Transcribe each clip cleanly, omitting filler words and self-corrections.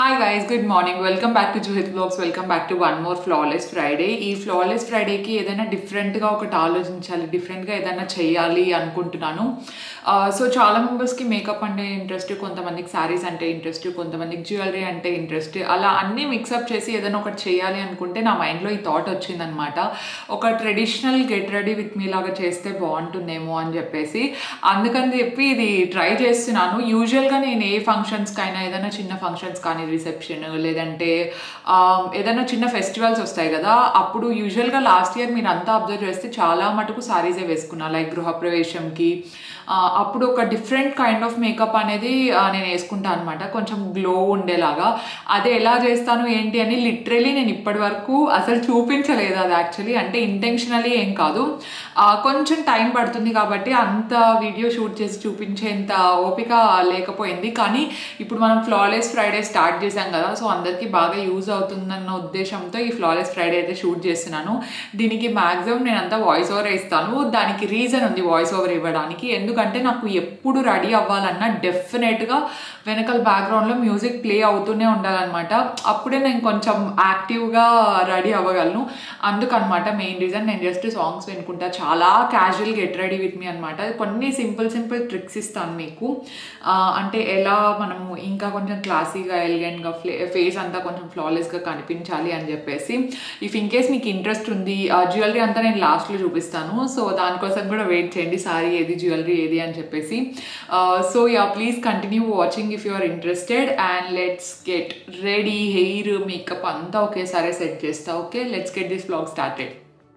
Hi guys, good morning. Welcome back to Juhit Vlogs. Welcome back to one more Flawless Friday. ఈ flawless ఫ్రైడేకి ఏదైనా డిఫరెంట్గా ఒకటి ఆలోచించాలి, డిఫరెంట్గా ఏదైనా చేయాలి అనుకుంటున్నాను. సో చాలా మెంబర్స్కి మేకప్ అంటే ఇంట్రెస్ట్, కొంతమందికి శారీస్ అంటే ఇంట్రెస్ట్, కొంతమందికి జ్యువెలరీ అంటే ఇంట్రెస్ట్. అలా అన్నీ మిక్సప్ చేసి ఏదైనా ఒకటి చేయాలి అనుకుంటే నా మైండ్లో ఈ థాట్ వచ్చిందనమాట. ఒక traditional get ready with me లాగా చేస్తే బాగుంటుందేమో అని చెప్పేసి, అందుకని చెప్పి ఇది ట్రై చేస్తున్నాను. యూజువల్గా నేను ఏ ఫంక్షన్స్కైనా, ఏదైనా చిన్న ఫంక్షన్స్ కానీ, రిసెప్షన్ లేదంటే ఏదైనా చిన్న ఫెస్టివల్స్ వస్తాయి కదా, అప్పుడు యూజువల్గా లాస్ట్ ఇయర్ మీరు అంతా అబ్జర్వ్ చేస్తే చాలా మటుకు సారీసే వేసుకున్నా. లైక్ గృహప్రవేశంకి అప్పుడు ఒక డిఫరెంట్ కైండ్ ఆఫ్ మేకప్ అనేది నేను వేసుకుంటాను అనమాట, కొంచెం గ్లో ఉండేలాగా. అదే ఎలా చేస్తాను ఏంటి అని లిటరలీ నేను ఇప్పటి వరకు అసలు చూపించలేదు. అది యాక్చువల్లీ అంటే ఇంటెన్షనలీ ఏం కాదు, కొంచెం టైం పడుతుంది కాబట్టి అంత వీడియో షూట్ చేసి చూపించేంత ఓపిక లేకపోయింది. కానీ ఇప్పుడు మనం ఫ్లాలెస్ ఫ్రైడే స్టార్ట్ చేసాం కదా, సో అందరికీ బాగా యూజ్ అవుతుందన్న ఉద్దేశంతో ఈ ఫ్లాలెస్ ఫ్రైడే అయితే షూట్ చేస్తున్నాను. దీనికి మ్యాక్సిమం నేను అంతా వాయిస్ ఓవర్ ఇస్తాను. దానికి రీజన్ ఉంది వాయిస్ ఓవర్ ఇవ్వడానికి. ఎందుకంటే నాకు ఎప్పుడు రెడీ అవ్వాలన్నా డెఫినెట్గా వెనకాల బ్యాక్గ్రౌండ్లో మ్యూజిక్ ప్లే అవుతూనే ఉండాలన్నమాట. అప్పుడే నేను కొంచెం యాక్టివ్గా రెడీ అవ్వగలను. అందుకనమాట మెయిన్ రీజన్. నేను జస్ట్ సాంగ్స్ వినుకుంటా, చాలా casual get ready with me అనమాట. కొన్ని సింపుల్ ట్రిక్స్ ఇస్తాను మీకు, అంటే ఎలా మనము ఇంకా కొంచెం క్లాసీగా, ఎలిగెంట్గా, ఫేస్ అంతా కొంచెం ఫ్లాలెస్గా కనిపించాలి అని చెప్పేసి. ఇఫ్ ఇన్ కేస్ మీకు ఇంట్రెస్ట్ ఉంది, జ్యువెలరీ అంతా నేను లాస్ట్లో చూపిస్తాను. సో దానికోసం కూడా వెయిట్ చేయండి, సారీ ఏది జ్యువెలరీ ఏది అని చెప్పేసి. So yeah, please continue watching if you are interested, and let's get ready. Hair, makeup అంతా ఒకేసారి సెట్ చేస్తా. Okay, let's get this vlog started.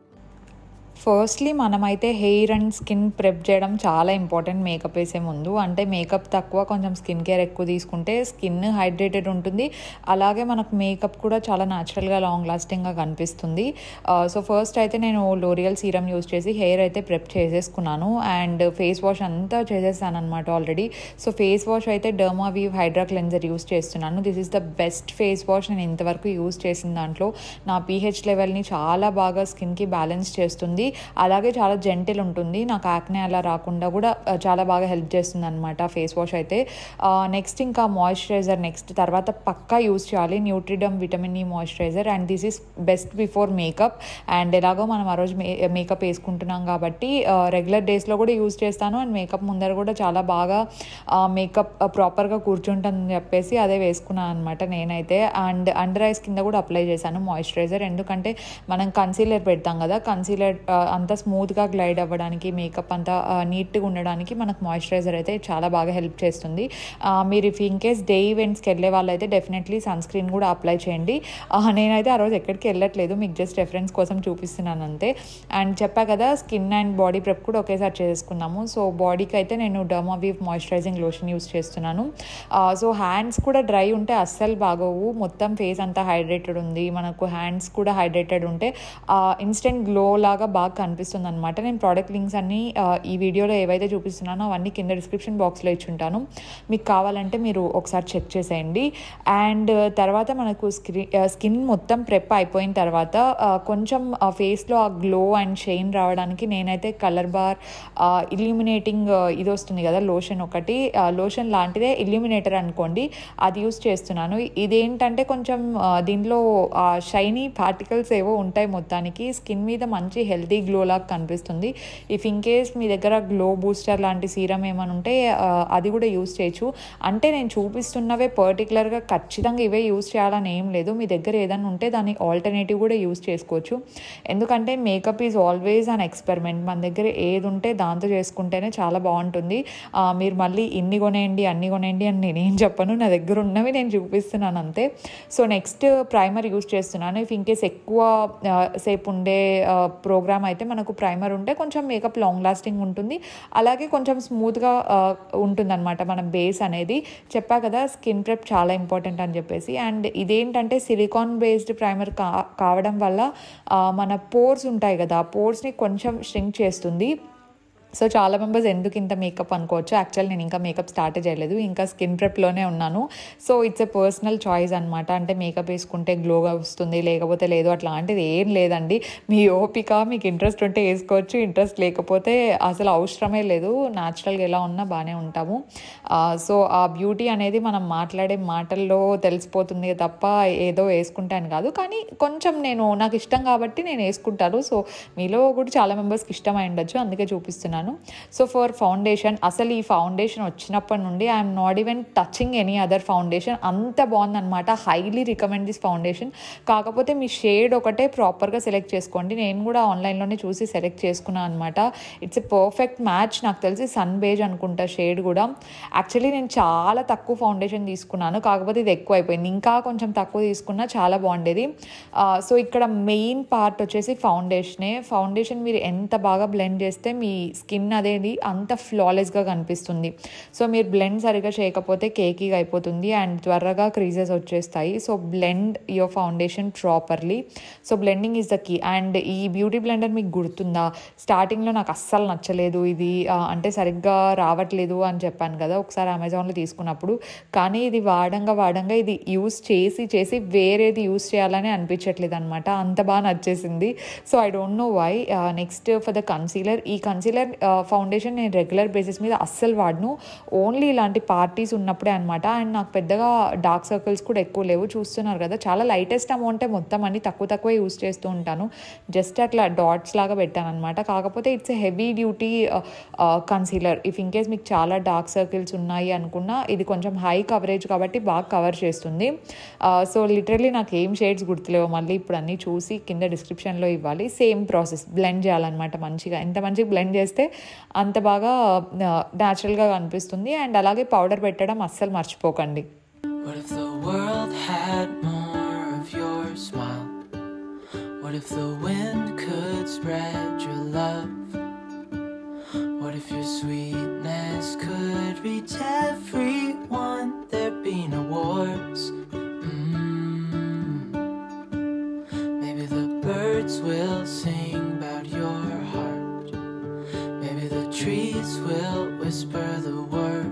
Firstly మనమైతే హెయిర్ అండ్ స్కిన్ ప్రెప్ చేయడం చాలా ఇంపార్టెంట్ మేకప్ వేసే ముందు. అంటే మేకప్ తక్కువ, కొంచెం స్కిన్ కేర్ ఎక్కువ తీసుకుంటే స్కిన్ హైడ్రేటెడ్ ఉంటుంది, అలాగే మనకు మేకప్ కూడా చాలా న్యాచురల్గా లాంగ్ లాస్టింగ్గా కనిపిస్తుంది. సో ఫస్ట్ అయితే నేను లోరియల్ సీరం యూజ్ చేసి హెయిర్ అయితే ప్రెప్ చేసేసుకున్నాను, అండ్ ఫేస్ వాష్ అంతా చేసేసాను అనమాట ఆల్రెడీ. సో ఫేస్ వాష్ అయితే డర్మావీవ్ హైడ్రా క్లెన్జర్ యూజ్ చేస్తున్నాను. This is the best face wash నేను ఇంతవరకు యూజ్ చేసిన దాంట్లో. నా పీహెచ్ లెవెల్ని చాలా బాగా స్కిన్కి బ్యాలెన్స్ చేస్తుంది, అలాగే చాలా జెంటిల్ ఉంటుంది. నాకు యాక్నే అలా రాకుండా కూడా చాలా బాగా హెల్ప్ చేస్తుంది అనమాట ఫేస్ వాష్ అయితే. నెక్స్ట్ ఇంకా మాయిశ్చరైజర్ నెక్స్ట్ తర్వాత పక్కా యూజ్ చేయాలి, nutriderm vitamin E moisturiser. And this is best before makeup. And ఎలాగో మనం ఆ రోజు మేకప్ వేసుకుంటున్నాం కాబట్టి రెగ్యులర్ డేస్లో కూడా యూజ్ చేస్తాను, అండ్ మేకప్ ముందర కూడా చాలా బాగా మేకప్ ప్రాపర్గా కూర్చుంటుందని చెప్పేసి అదే వేసుకున్నాను అనమాట నేనైతే. అండ్ అండర్ ఐస్ కింద కూడా అప్లై చేశాను మాయిశ్చరైజర్, ఎందుకంటే మనం కన్సీలర్ పెడతాం కదా, కన్సీలర్ అంతా స్మూత్గా గ్లైడ్ అవ్వడానికి, మేకప్ అంతా నీట్గా ఉండడానికి మనకు మాయిశ్చరైజర్ అయితే చాలా బాగా హెల్ప్ చేస్తుంది. మీరు ఇఫ్ ఇన్ కేస్ డే ఈవెంట్స్కి వెళ్ళే వాళ్ళైతే డెఫినెట్లీ సన్ స్క్రీన్ కూడా అప్లై చేయండి. నేనైతే ఆ రోజు ఎక్కడికి వెళ్ళట్లేదు, మీకు జస్ట్ రెఫరెన్స్ కోసం చూపిస్తున్నాను అంతే. అండ్ చెప్పా కదా, స్కిన్ అండ్ బాడీ ప్రెప్ కూడా ఒకేసారి చేసుకున్నాము. సో బాడీకి అయితే నేను డర్మావీవ్ మాయిశ్చరైజింగ్ లోషన్ యూస్ చేస్తున్నాను. సో హ్యాండ్స్ కూడా డ్రై ఉంటే అస్సలు బాగోవు, మొత్తం ఫేస్ అంతా హైడ్రేటెడ్ ఉంది, మనకు హ్యాండ్స్ కూడా హైడ్రేటెడ్ ఉంటే ఇన్స్టెంట్ గ్లో లాగా బాగా కనిపిస్తుంది అనమాట. నేను ప్రోడక్ట్ లింక్స్ అన్నీ ఈ వీడియోలో ఏవైతే చూపిస్తున్నానో అవన్నీ కింద డిస్క్రిప్షన్ బాక్స్లో ఇచ్చుంటాను, మీకు కావాలంటే మీరు ఒకసారి చెక్ చేసేయండి. అండ్ తర్వాత మనకు స్కిన్ మొత్తం ప్రెప్ అయిపోయిన తర్వాత కొంచెం ఫేస్లో ఆ గ్లో అండ్ షైన్ రావడానికి నేనైతే కలర్ బార్ ఇల్యూమినేటింగ్ ఇది వస్తుంది కదా లోషన్, ఒకటి లోషన్ లాంటిదే, ఇల్యూమినేటర్ అనుకోండి, అది యూస్ చేస్తున్నాను. ఇదేంటంటే కొంచెం దీంట్లో షైనీ పార్టికల్స్ ఏవో ఉంటాయి, మొత్తానికి స్కిన్ మీద మంచి హెల్తీ గ్లో లాగా కనిపిస్తుంది. ఇఫ్ ఇన్ కేస్ మీ దగ్గర గ్లో బూస్టర్ లాంటి సీరం ఏమైనా ఉంటే అది కూడా యూస్ చేయొచ్చు. అంటే నేను చూపిస్తున్నవే పర్టికులర్గా ఖచ్చితంగా ఇవే యూస్ చేయాలని ఏం లేదు, మీ దగ్గర ఏదైనా ఉంటే దానికి ఆల్టర్నేటివ్ కూడా యూస్ చేసుకోవచ్చు. ఎందుకంటే makeup is always an experiment, మన దగ్గర ఏది ఉంటే దాంతో చేసుకుంటేనే చాలా బాగుంటుంది. మీరు మళ్ళీ ఇన్ని కొనేయండి అన్ని కొనేయండి అని నేనేం చెప్పను, నా దగ్గర ఉన్నవి నేను చూపిస్తున్నాను అంతే. సో నెక్స్ట్ ప్రైమర్ యూస్ చేస్తున్నాను. ఇఫ్ ఇన్ కేస్ ఎక్కువ సేపు ఉండే ప్రోగ్రామ్ అయితే మనకు ప్రైమర్ ఉంటే కొంచెం మేకప్ లాంగ్ లాస్టింగ్ ఉంటుంది, అలాగే కొంచెం స్మూత్గా ఉంటుందన్నమాట మన బేస్ అనేది. చెప్పా కదా స్కిన్ ప్రెప్ చాలా ఇంపార్టెంట్ అని చెప్పేసి. అండ్ ఇదేంటంటే సిలికాన్ బేస్డ్ ప్రైమర్ కావడం వల్ల మన పోర్స్ ఉంటాయి కదా, ఆ పోర్స్ని కొంచెం ష్రింక్ చేస్తుంది. సో చాలా మెంబర్స్ ఎందుకు ఇంత మేకప్ అనుకోవచ్చు. యాక్చువల్ నేను ఇంకా మేకప్ స్టార్ట్ చేయలేదు, ఇంకా స్కిన్ ప్రెప్లోనే ఉన్నాను. So it's a personal choice అనమాట. అంటే మేకప్ వేసుకుంటే గ్లోగా వస్తుంది లేకపోతే లేదు అట్లాంటిది ఏం లేదండి. మీ ఓపిక, మీకు ఇంట్రెస్ట్ ఉంటే వేసుకోవచ్చు, ఇంట్రెస్ట్ లేకపోతే అసలు అవసరమే లేదు. న్యాచురల్గా ఎలా ఉన్నా బాగానే ఉంటాము. సో ఆ బ్యూటీ అనేది మనం మాట్లాడే మాటల్లో తెలిసిపోతుంది తప్ప ఏదో వేసుకుంటే అని కాదు. కానీ కొంచెం నాకు ఇష్టం కాబట్టి నేను వేసుకుంటాను. సో మీలో కూడా చాలా మెంబర్స్కి ఇష్టమై ఉండొచ్చు, అందుకే చూపిస్తున్నాను. సో ఫర్ ఫౌండేషన్, అసలు ఈ ఫౌండేషన్ వచ్చినప్పటి నుండి I'm not even touching any other foundation. అంత బాగుందనమాట. Highly recommend this foundation. కాకపోతే మీ షేడ్ ఒకటే ప్రాపర్గా సెలెక్ట్ చేసుకోండి. నేను కూడా ఆన్లైన్లోనే చూసి సెలెక్ట్ చేసుకున్నాను అనమాట. It's a perfect match. నాకు తెలిసి సన్ బేజ్ అనుకుంటా షేడ్ కూడా. యాక్చువల్లీ నేను చాలా తక్కువ ఫౌండేషన్ తీసుకున్నాను, కాకపోతే ఇది ఎక్కువ అయిపోయింది. ఇంకా కొంచెం తక్కువ తీసుకున్నా చాలా బాగుండేది. సో ఇక్కడ మెయిన్ పార్ట్ వచ్చేసి ఫౌండేషన్ మీరు ఎంత బాగా బ్లెండ్ చేస్తే మీ స్కిన్ అనేది అంత ఫ్లాలెస్గా కనిపిస్తుంది. సో మీరు బ్లెండ్ సరిగా చేయకపోతే కేకీగా అయిపోతుంది అండ్ త్వరగా క్రీజెస్ వచ్చేస్తాయి. So blend your foundation properly. So blending is the key. And ఈ బ్యూటీ బ్లెండర్ మీకు గుర్తుందా, స్టార్టింగ్లో నాకు అస్సలు నచ్చలేదు ఇది, అంటే సరిగ్గా రావట్లేదు అని చెప్పాను కదా ఒకసారి అమెజాన్లో తీసుకున్నప్పుడు. కానీ ఇది వాడంగా ఇది యూస్ చేసి వేరేది యూస్ చేయాలని అనిపించట్లేదు అనమాట. అంత బాగా నచ్చేసింది. So I don't know why. Next for the concealer. ఈ కన్సీలర్ ఫౌండేషన్ నేను రెగ్యులర్ బేసిస్ మీద అస్సలు వాడను, ఓన్లీ ఇలాంటి పార్టీస్ ఉన్నప్పుడే అనమాట. అండ్ నాకు పెద్దగా డార్క్ సర్కిల్స్ కూడా ఎక్కువ లేవు, చూస్తున్నారు కదా. చాలా లైటెస్ట్ అమౌంటే మొత్తం అన్ని తక్కువ యూస్ చేస్తూ ఉంటాను. జస్ట్ అట్లా డాట్స్ లాగా పెట్టాను అనమాట. కాకపోతే it's a heavy duty concealer. If in case మీకు చాలా డార్క్ సర్కిల్స్ ఉన్నాయి అనుకున్నా ఇది కొంచెం హై కవరేజ్ కాబట్టి బాగా కవర్ చేస్తుంది. సో లిటరలీ నాకు ఏం షేడ్స్ గుర్తులేవు, మళ్ళీ ఇప్పుడు అన్నీ చూసి కింద డిస్క్రిప్షన్లో ఇవ్వాలి. సేమ్ ప్రాసెస్, బ్లెండ్ చేయాలన్నమాట మంచిగా. ఎంత మంచిగా బ్లెండ్ చేస్తే అంత బాగా న్యాచురల్గా కనిపిస్తుంది. అండ్ అలాగే పౌడర్ పెట్టడం అస్సలు మర్చిపోకండి. What if the world had more of your smile? What if the wind could spread your love? What if your sweetness could reach everyone? There'd be no wars. Maybe the birds will sing about your heart. Maybe the trees will whisper the word.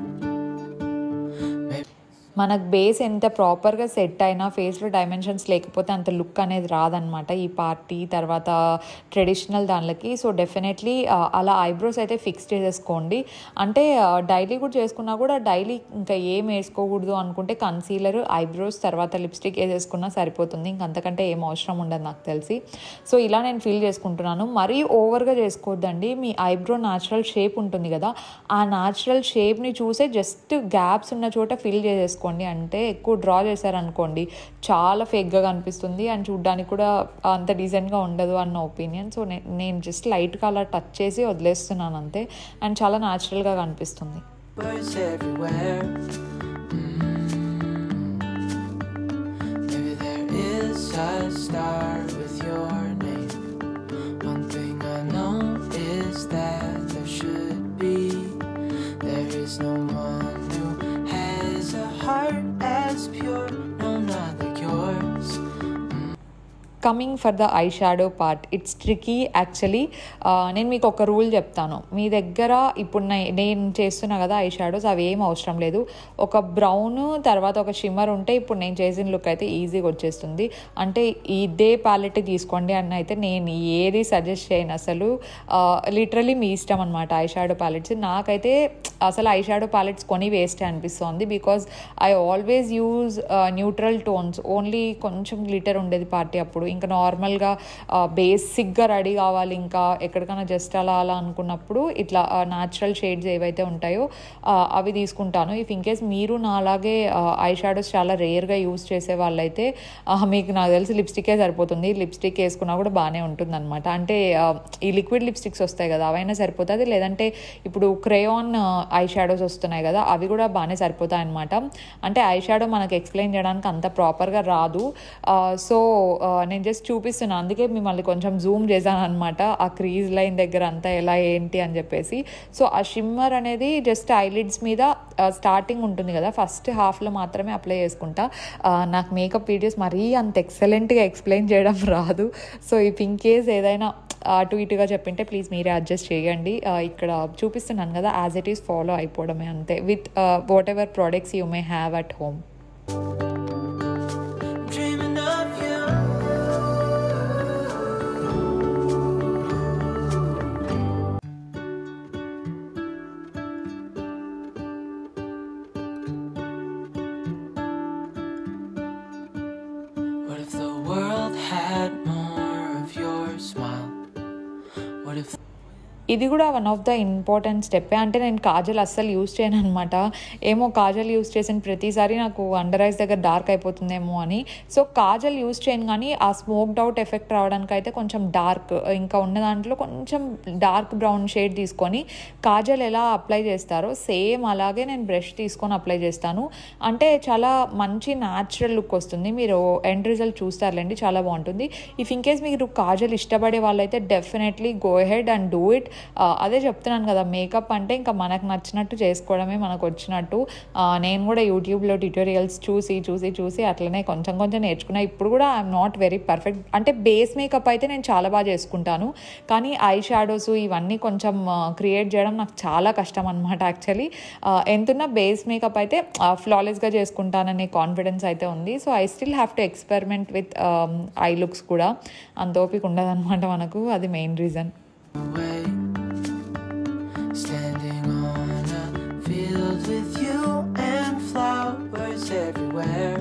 మనకు base ఎంత ప్రాపర్గా set అయినా ఫేస్లో dimensions లేకపోతే అంత look అనేది రాదనమాట ఈ పార్టీ తర్వాత ట్రెడిషనల్ దానిలకి. సో డెఫినెట్లీ అలా ఐబ్రోస్ అయితే ఫిక్స్ చేసేసుకోండి. అంటే డైలీ కూడా చేసుకున్నా కూడా డైలీ ఇంకా ఏం వేసుకోకూడదు అనుకుంటే కన్సీలర్, ఐబ్రోస్ తర్వాత లిప్స్టిక్ వేసేసుకున్నా సరిపోతుంది. ఇంకంతకంటే ఏం అవసరం ఉండదు నాకు తెలిసి. సో ఇలా నేను ఫీల్ చేసుకుంటున్నాను. మరీ ఓవర్గా చేసుకోవద్దండి. మీ ఐబ్రో న్యాచురల్ షేప్ ఉంటుంది కదా, ఆ న్యాచురల్ షేప్ని చూసే జస్ట్ గ్యాప్స్ ఉన్న చోట ఫిల్ చేసేసుకోండి. అంటే ఎక్కువ డ్రా చేశారనుకోండి చాలా ఫేక్గా కనిపిస్తుంది అండ్ చూడ్డానికి కూడా అంత డీసెంట్గా ఉండదు అన్న ఒపీనియన్. సో నేను జస్ట్ లైట్గా అలా టచ్ చేసి వదిలేస్తున్నాను అంతే, అండ్ చాలా న్యాచురల్గా కనిపిస్తుంది. Coming for the eye shadow part, it's tricky actually. నేను మీకు ఒక రూల్ చెప్తాను. మీ దగ్గర ఇప్పుడు నేను చేస్తున్నా కదా ఐ షాడోస్, అవి ఏం అవసరం లేదు. ఒక బ్రౌన్ తర్వాత ఒక షిమ్మర్ ఉంటే ఇప్పుడు నేను చేసిన లుక్ అయితే ఈజీగా వచ్చేస్తుంది. అంటే ఇదే ప్యాలెట్ తీసుకోండి అని అయితే నేను ఏది సజెస్ట్ చేయను అసలు. లిటరలీ మీ ఇష్టం అనమాట ఐ షాడో ప్యాలెట్స్. నాకైతే అసలు ఐ షాడో ప్యాలెట్స్ కొని వేస్టే అనిపిస్తుంది. Because I always use neutral tones. Only కొంచెం గ్లిటర్ ఉండేది పార్టీ అప్పుడు. ఇంకా నార్మల్గా బేసిక్గా రెడీ కావాలి, ఇంకా ఎక్కడికైనా జస్ట్ అలా అనుకున్నప్పుడు ఇట్లా న్యాచురల్ షేడ్స్ ఏవైతే ఉంటాయో అవి తీసుకుంటాను. ఇఫ్ ఇన్ కేస్ మీరు నా అలాగే ఐ షాడోస్ చాలా రేర్గా యూజ్ చేసే వాళ్ళైతే మీకు నాకు తెలిసి లిప్స్టికే సరిపోతుంది. లిప్స్టిక్ వేసుకున్నా కూడా బాగానే ఉంటుంది అనమాట. అంటే ఈ లిక్విడ్ లిప్స్టిక్స్ వస్తాయి కదా అవైనా సరిపోతుంది. లేదంటే ఇప్పుడు క్రేయాన్ ఐ షాడోస్ వస్తున్నాయి కదా అవి కూడా బాగానే సరిపోతాయి అనమాట. అంటే ఐ షాడో మనకు ఎక్స్ప్లెయిన్ చేయడానికి అంత ప్రాపర్గా రాదు. సో నేను నేను జస్ట్ చూపిస్తున్నాను, అందుకే మిమ్మల్ని కొంచెం జూమ్ చేశాను అనమాట ఆ క్రీజ్ లైన్ దగ్గర అంతా ఎలా ఏంటి అని చెప్పేసి. సో ఆ షిమ్మర్ అనేది జస్ట్ ఐలిడ్స్ మీద స్టార్టింగ్ ఉంటుంది కదా, ఫస్ట్ హాఫ్లో మాత్రమే అప్లై చేసుకుంటా. నాకు మేకప్ వీడియోస్ మరీ అంత ఎక్సలెంట్గా ఎక్స్ప్లెయిన్ చేయడం రాదు. సో ఇఫ్ ఇన్ కేస్ ఏదైనా అటు ఇటుగా చెప్పింటే ప్లీజ్ మీరే అడ్జస్ట్ చేయండి. ఇక్కడ చూపిస్తున్నాను కదా, యాజ్ ఇట్ ఈస్ ఫాలో అయిపోవడమే అంతే, with whatever products you may have at home. What if the world had more of your smile? What if ఇది కూడా వన్ ఆఫ్ ద ఇంపార్టెంట్ స్టెప్పే. అంటే నేను కాజల్ అస్సలు యూజ్ చేయను అనమాట. ఏమో కాజల్ యూజ్ చేసిన ప్రతిసారి నాకు అండర్ ఐస్ దగ్గర డార్క్ అయిపోతుందేమో అని. సో కాజల్ యూజ్ చేయను, కానీ ఆ స్మోక్డ్ అవుట్ ఎఫెక్ట్ రావడానికి అయితే కొంచెం డార్క్, ఇంకా ఉన్న దాంట్లో కొంచెం డార్క్ బ్రౌన్ షేడ్ తీసుకొని కాజల్ ఎలా అప్లై చేస్తారో సేమ్ అలాగే నేను బ్రష్ తీసుకొని అప్లై చేస్తాను. అంటే చాలా మంచి న్యాచురల్ లుక్ వస్తుంది. మీరు ఎండ్ రిజల్ట్ చూస్తారులేండి, చాలా బాగుంటుంది. ఇఫ్ ఇన్ కేస్ మీరు కాజల్ ఇష్టపడే వాళ్ళైతే definitely go head and do it. అదే చెప్తున్నాను కదా, మేకప్ అంటే ఇంకా మనకు నచ్చినట్టు చేసుకోవడమే, మనకు వచ్చినట్టు. నేను కూడా యూట్యూబ్లో ట్యూటోరియల్స్ చూసి అట్లనే కొంచెం నేర్చుకున్నా. ఇప్పుడు కూడా ఐఎమ్ నాట్ వెరీ పర్ఫెక్ట్. అంటే బేస్ మేకప్ అయితే నేను చాలా బాగా చేసుకుంటాను, కానీ ఐ షాడోస్ ఇవన్నీ కొంచెం క్రియేట్ చేయడం నాకు చాలా కష్టం అనమాట. యాక్చువల్లీ ఎంతున్నా బేస్ మేకప్ అయితే ఫ్లాలెస్గా చేసుకుంటాననే కాన్ఫిడెన్స్ అయితే ఉంది. So I still have to experiment with eye looks కూడా. అంత ఓపిక ఉండదన్నమాట మనకు, అది main reason. standing on a field with you and flowers everywhere?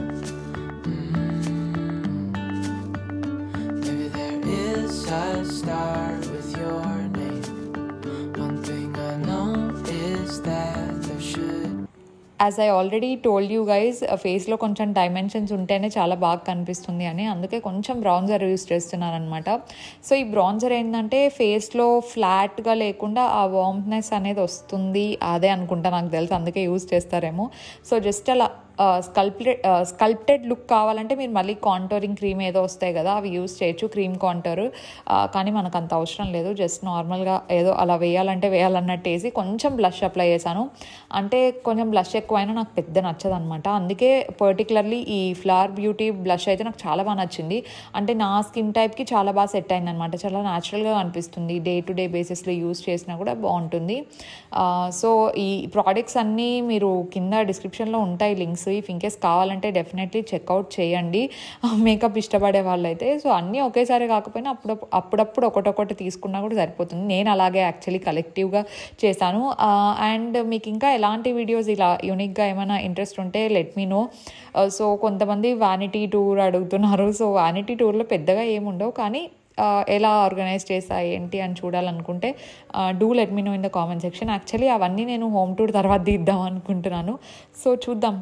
Maybe there is a star with your name. One thing I know is that there should. As I already told you guys, ఫేస్లో కొంచెం dimensions ఉంటేనే చాలా బాగా కనిపిస్తుంది అని, అందుకే కొంచెం బ్రౌన్జర్ use చేస్తున్నాను అనమాట. సో ఈ బ్రౌన్జర్ ఏంటంటే ఫేస్లో ఫ్లాట్గా లేకుండా ఆ వార్మ్నెస్ అనేది వస్తుంది, అదే అనుకుంటా, నాకు తెలుసు, అందుకే యూజ్ చేస్తారేమో. సో జస్ట్ అలా స్కల్ప్టెడ్ లుక్ కావాలంటే మీరు మళ్ళీ కాంటోరింగ్ క్రీమ్ ఏదో వస్తాయి కదా, అవి యూజ్ చేయొచ్చు, క్రీమ్ కాంటోర్. కానీ మనకు అంత అవసరం లేదు, జస్ట్ నార్మల్గా ఏదో అలా వేయాలన్నట్టు వేసి కొంచెం బ్లష్ అప్లై చేశాను. అంటే కొంచెం బ్లష్ ఎక్కువైనా నాకు పెద్ద నచ్చదు అనమాట. అందుకే పర్టికులర్లీ ఈ ఫ్లవర్ బ్యూటీ బ్లష్ అయితే నాకు చాలా బాగా నచ్చింది. అంటే నా స్కిన్ టైప్కి చాలా బాగా సెట్ అయింది అనమాట. చాలా న్యాచురల్గా అనిపిస్తుంది, డే టు డే బేసిస్లో యూజ్ చేసినా కూడా బాగుంటుంది. సో ఈ ప్రోడక్ట్స్ అన్నీ మీరు కింద డిస్క్రిప్షన్లో ఉంటాయి లింక్స్. ఇఫ్ ఇన్కేస్ కావాలంటే డెఫినెట్లీ చెక్అవుట్ చేయండి మేకప్ ఇష్టపడే వాళ్ళైతే. సో అన్నీ ఒకేసారి కాకపోయినా అప్పుడప్పుడు ఒకటొకటి తీసుకున్నా కూడా సరిపోతుంది. నేను అలాగే యాక్చువల్లీ కలెక్టివ్గా చేశాను. అండ్ మీకు ఇంకా ఎలాంటి వీడియోస్ ఇలా యూనిక్గా ఏమైనా ఇంట్రెస్ట్ ఉంటే లెట్ మీ నో. సో కొంతమంది వ్యానిటీ టూర్ అడుగుతున్నారు. సో వ్యానిటీ టూర్లో పెద్దగా ఏముండవు, కానీ ఎలా ఆర్గనైజ్ చేసా ఏంటి అని చూడాలనుకుంటే do let me know in the comment section. Actually అవన్నీ నేను హోమ్ టూర్ తర్వాత తీద్దాం అనుకుంటున్నాను. సో చూద్దాం.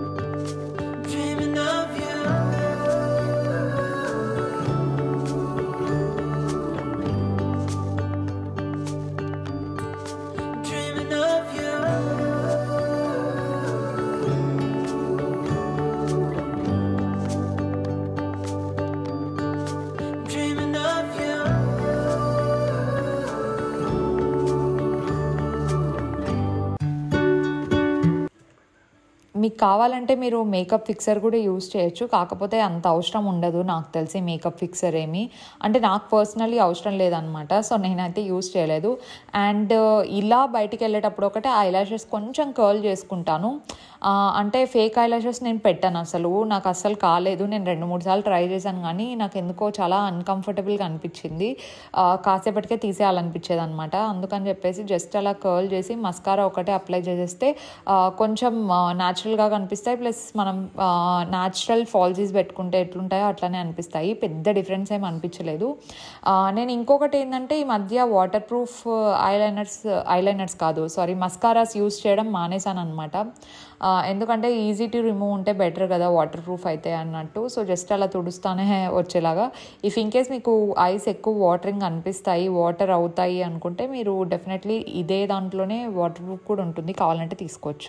మీకు కావాలంటే మీరు మేకప్ ఫిక్సర్ కూడా యూజ్ చేయొచ్చు, కాకపోతే అంత అవసరం ఉండదు నాకు తెలిసి మేకప్ ఫిక్సర్ ఏమి. అంటే నాకు పర్సనలీ అవసరం లేదనమాట. సో నేనైతే యూజ్ చేయలేదు. అండ్ ఇలా బయటికి వెళ్ళేటప్పుడు ఒకటే ఐలాషెస్ కొంచెం కర్ల్ చేసుకుంటాను. అంటే ఫేక్ ఐలాషెస్ నేను పెట్టాను, నాకు అస్సలు కాలేదు. నేను 2-3 సార్లు ట్రై చేశాను, కానీ నాకు ఎందుకో చాలా అన్కంఫర్టబుల్గా అనిపించింది. కాసేపటికే తీసేయాలనిపించేది అనమాట. అందుకని చెప్పేసి జస్ట్ అలా కర్ల్ చేసి మస్కారా ఒకటే అప్లై చేసేస్తే కొంచెం న్యాచురల్గా కనిపిస్తాయి. ప్లస్ మనం న్యాచురల్ ఫాల్సీస్ పెట్టుకుంటే ఎట్లుంటాయో అట్లనే అనిపిస్తాయి. పెద్ద డిఫరెన్స్ ఏమి అనిపించలేదు. నేను ఇంకొకటి ఏంటంటే ఈ మధ్య వాటర్ ప్రూఫ్ ఐలైనర్స్ కాదు మస్కారాస్ యూజ్ చేయడం మానేశాను అనమాట. ఎందుకంటే ఈజీ టు రిమూవ్ ఉంటే బెటర్ కదా వాటర్ ప్రూఫ్ అయితే అన్నట్టు. సో జస్ట్ అలా తుడుస్తానే వచ్చేలాగా. ఇఫ్ ఇన్ కేస్ మీకు ఐస్ ఎక్కువ వాటరింగ్ అనిపిస్తాయి, వాటర్ అవుతాయి అనుకుంటే మీరు డెఫినెట్లీ ఇదే దాంట్లోనే వాటర్ ప్రూఫ్ కూడా ఉంటుంది, కావాలంటే తీసుకోవచ్చు.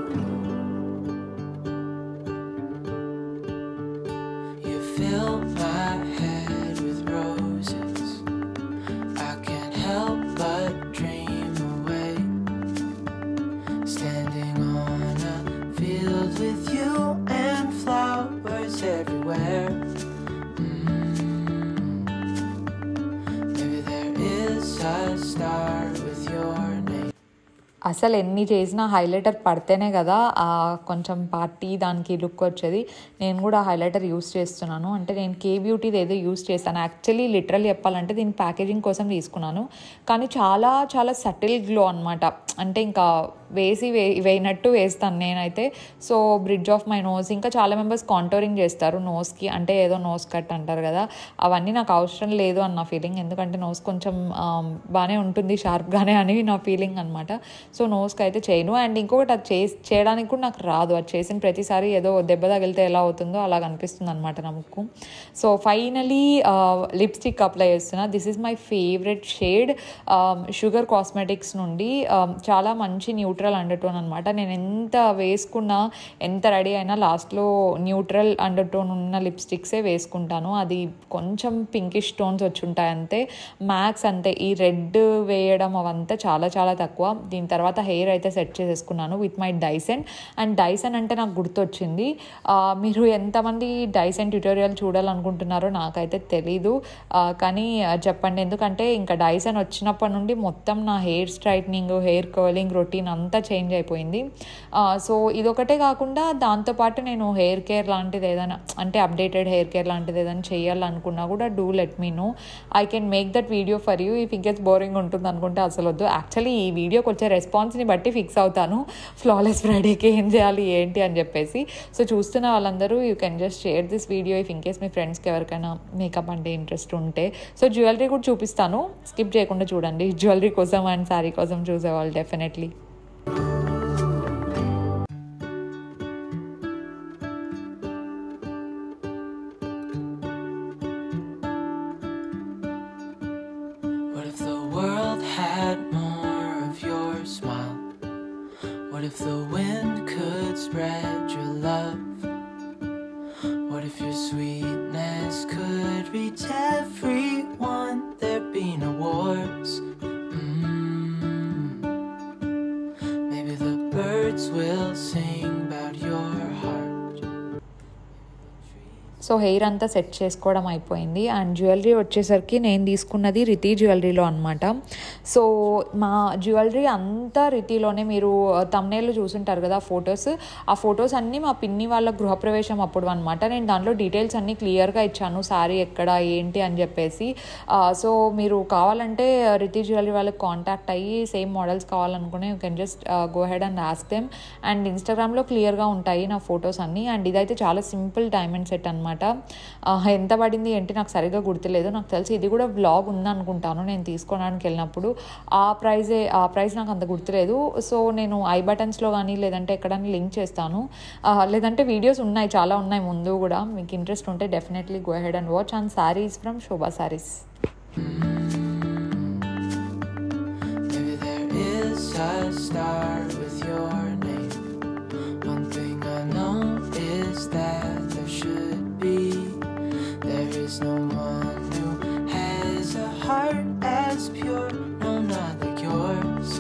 You fill my అసలు ఎన్ని చేసినా హైలైటర్ పడితేనే కదా కొంచెం పార్టీ దానికి లుక్ వచ్చేది. నేను కూడా హైలైటర్ యూస్ చేస్తున్నాను. అంటే నేను కే బ్యూటీది ఏదో యూస్ చేస్తాను. యాక్చువల్లీ లిటరల్లీ చెప్పాలంటే దీని ప్యాకేజింగ్ కోసం తీసుకున్నాను, కానీ చాలా చాలా సటిల్ గ్లో అనమాట. అంటే ఇంకా వేయినట్టు వేస్తాను నేనైతే. So bridge of my nose, ఇంకా చాలా మెంబర్స్ కాంటోరింగ్ చేస్తారు నోస్కి, అంటే ఏదో నోస్ కట్ అంటారు కదా, అవన్నీ నాకు అవసరం లేదు అన్న ఫీలింగ్. ఎందుకంటే నోస్ కొంచెం బాగానే ఉంటుంది షార్ప్గానే అని నా ఫీలింగ్ అనమాట. సో నోస్కి అయితే చేయను. అండ్ ఇంకొకటి అది చేయడానికి కూడా నాకు రాదు. అది చేసిన ప్రతిసారి ఏదో దెబ్బ తగిలితే ఎలా అవుతుందో అలా అనిపిస్తుంది అనమాట నా ముక్కు. సో ఫైనలీ లిప్స్టిక్ అప్లై చేస్తున్నా. This is my favourite shade sugar cosmetics నుండి. చాలా మంచి న్యూట్రల్ అండర్టోన్ అనమాట. నేను ఎంత వేసుకున్నా, ఎంత రెడీ అయినా లాస్ట్లో న్యూట్రల్ అండర్టోన్ ఉన్న లిప్స్టిక్సే వేసుకుంటాను. అది కొంచెం పింకిష్ టోన్స్ వచ్చి ఉంటాయి అంతే, మ్యాక్స్ అంతే. ఈ రెడ్ వేయడం అవంతా చాలా చాలా తక్కువ. దీని తర్వాత హెయిర్ అయితే సెట్ చేసేసుకున్నాను with my Dyson. And Dyson అంటే నాకు గుర్తొచ్చింది, మీరు ఎంతమంది డైసన్ ట్యూటోరియల్ చూడాలనుకుంటున్నారో నాకైతే తెలీదు, కానీ చెప్పండి. ఎందుకంటే ఇంకా డైసన్ వచ్చినప్పటి నుండి మొత్తం నా hair straightening, hair curling routine అంతా చేంజ్ అయిపోయింది. సో ఇదొకటే కాకుండా దాంతోపాటు నేను హెయిర్ కేర్ లాంటిది ఏదైనా, అంటే అప్డేటెడ్ హెయిర్ కేర్ లాంటిది ఏదైనా చేయాలనుకున్నా కూడా do let me know. I can make that video for you. If in case boring ఉంటుంది అనుకుంటే అసలు వద్దు. యాక్చువల్లీ ఈ వీడియోకి వచ్చే రెస్పాన్స్ని బట్టి ఫిక్స్ అవుతాను ఫ్లాలెస్ ఫ్రైడేకి ఏం చేయాలి ఏంటి అని చెప్పేసి. సో చూస్తున్న వాళ్ళందరూ you can just share this video if in case మీ ఫ్రెండ్స్కి ఎవరికైనా మేకప్ అంటే ఇంట్రెస్ట్ ఉంటే. సో జ్యువెలరీ కూడా చూపిస్తాను, స్కిప్ చేయకుండా చూడండి. జ్యువెలరీ కోసం అండ్ శారీ కోసం చూసేవాళ్ళు definitely. What if the world had more of your smile? What if the wind could spread your love? What if your sweetness could reach everyone? There'd be no wars. Maybe the birds will sing about your heart. So hair అంతా set చేసుకోవడం అయిపోయింది. And jewellery వచ్చేసరికి నేను తీసుకున్నది రితి జ్యువెలరీలో అనమాట. So మా jewellery అంతా రితిలోనే. మీరు తమ్నేల్లో చూసుంటారు కదా ఫొటోస్, ఆ ఫొటోస్ అన్నీ మా పిన్ని వాళ్ళ గృహప్రవేశం అప్పుడు అనమాట. నేను దాంట్లో డీటెయిల్స్ అన్నీ క్లియర్గా ఇచ్చాను, శారీ ఎక్కడ ఏంటి అని చెప్పేసి. సో మీరు కావాలంటే రితి జ్యువెలరీ వాళ్ళకి కాంటాక్ట్ అయ్యి సేమ్ మోడల్స్ కావాలనుకునే you can just go head and ask them. And ఇన్స్టాగ్రామ్లో క్లియర్గా ఉంటాయి నా ఫొటోస్ అన్నీ. అండ్ ఇదైతే చాలా సింపుల్ డైమండ్ సెట్ అనమాట. ఎంత పడింది ఏంటి నాకు సరిగ్గా గుర్తులేదు. నాకు తెలిసి ఇది కూడా వ్లాగ్ ఉందనుకుంటాను నేను తీసుకోవడానికి వెళ్ళినప్పుడు. ఆ ప్రైస్ నాకు అంత గుర్తులేదు. సో నేను ఐ బటన్స్లో కానీ లేదంటే ఎక్కడైనా లింక్ చేస్తాను, లేదంటే వీడియోస్ ఉన్నాయి, చాలా ఉన్నాయి ముందు కూడా. మీకు ఇంట్రెస్ట్ ఉంటే definitely go head and watch. And saris from Shobha saris. Maybe there is a star with your name. One thing I know is that there should be. There is no one who has a heart as pure, no, not like yours.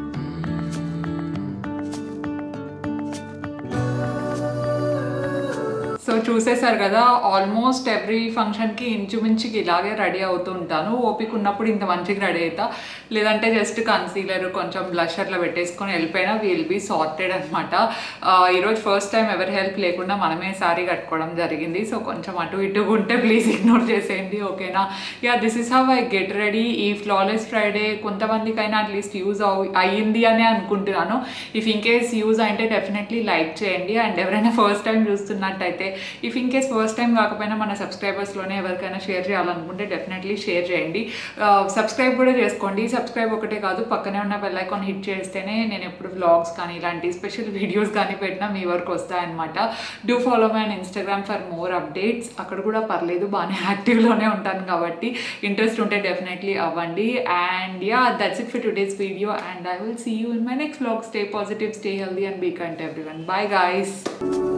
So చూసేసారు కదా, almost every ఫంక్షన్కి ఇంచుమించుకి ఇలాగే ready అవుతూ ఉంటాను. ఓపిక ఉన్నప్పుడు ఇంత మంచిగా రెడీ అవుతా, లేదంటే జస్ట్ కన్సీలర్ కొంచెం బ్లషర్లో పెట్టేసుకొని వెళ్ళిపోయినా విల్ బీ సార్టెడ్ అనమాట. ఈరోజు ఫస్ట్ టైం ఎవరి హెల్ప్ లేకుండా మనమే సారీ కట్టుకోవడం జరిగింది. సో కొంచెం అటు ఇటుగా ఉంటే ప్లీజ్ ఇగ్నోర్ చేసేయండి, ఓకేనా? Yeah, this is how I get ready. ఈ ఫ్లాలెస్ ఫ్రైడే కొంతమందికైనా అట్లీస్ట్ యూజ్ అయ్యింది అనే అనుకుంటున్నాను. ఇఫ్ ఇన్ కేస్ యూజ్ అయితే డెఫినెట్లీ లైక్ చేయండి. అండ్ ఎవరైనా ఫస్ట్ టైం చూస్తున్నట్టయితే, if in case first time కాకపోయినా మన సబ్స్క్రైబర్స్లోనే ఎవరికైనా షేర్ చేయాలనుకుంటే డెఫినెట్లీ షేర్ చేయండి. సబ్స్క్రైబ్ కూడా చేసుకోండి. సబ్స్క్రైబ్ ఒకటే కాదు, పక్కనే ఉన్న బెల్ ఐకాన్ హిట్ చేస్తేనే నేను ఎప్పుడు వ్లాగ్స్ కానీ ఇలాంటి స్పెషల్ వీడియోస్ కానీ పెట్టినా మీ వరకు వస్తాయన్నమాట. Do follow my on Instagram for more updates. అక్కడ కూడా పర్లేదు, బాగానే యాక్టివ్లోనే ఉంటాను కాబట్టి ఇంట్రెస్ట్ ఉంటే డెఫినెట్లీ అవ్వండి. And yeah, that's it for today's video and I will see you in my next vlog. Stay positive, stay healthy and be kind to everyone. Bye guys.